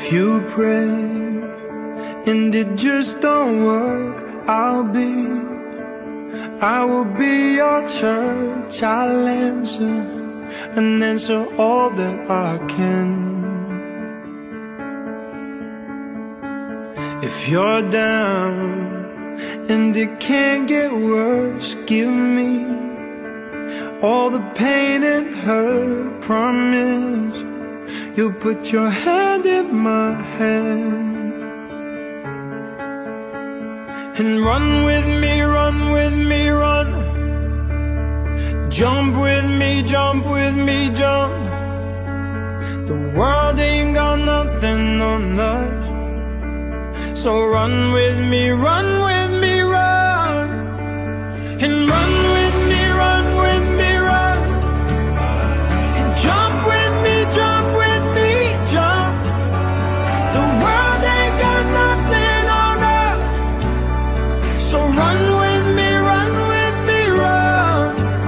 you pray and it just don't work, I will be your church. I'll answer and answer all that I can. If you're down and it can't get worse, give me all the pain and hurt. Promise you'll put your hand in my hand and run with me, run with me, run. Jump with me, jump with me, jump. The world ain't got nothing on us, so run with me, run with me, run. And run with me, run with me, run. And jump with me, jump with me, jump. The world ain't got nothing on us, so run with me, run with me, run.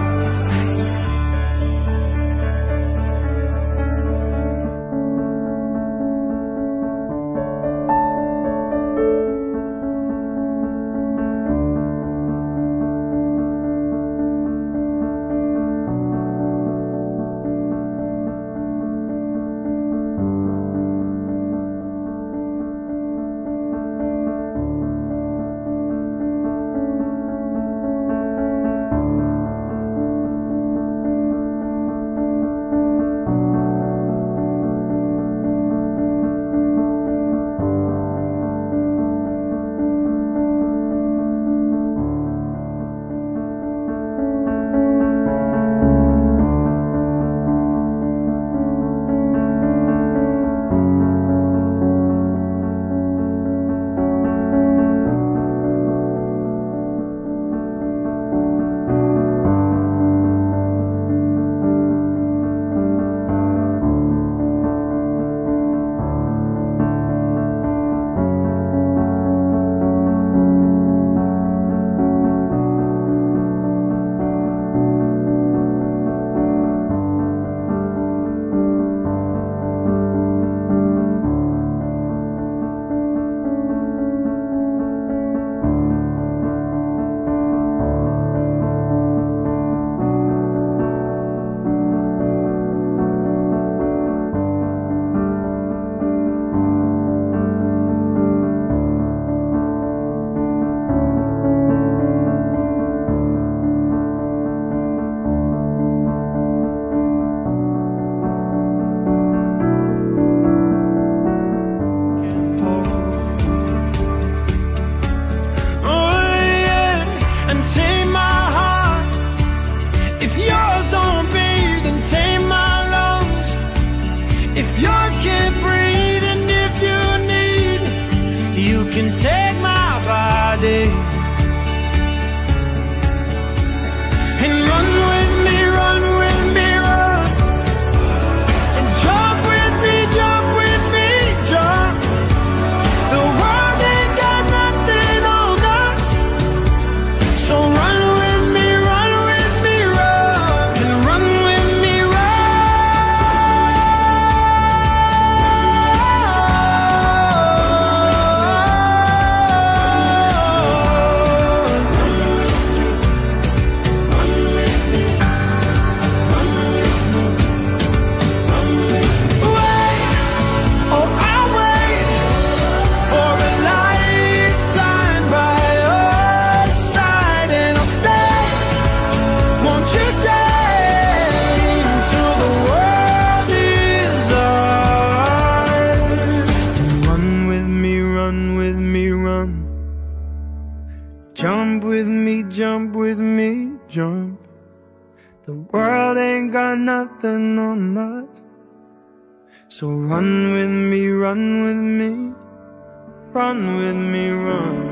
Jump with me, jump with me, jump. The world ain't got nothing on us, so run with me, run with me, run with me, run.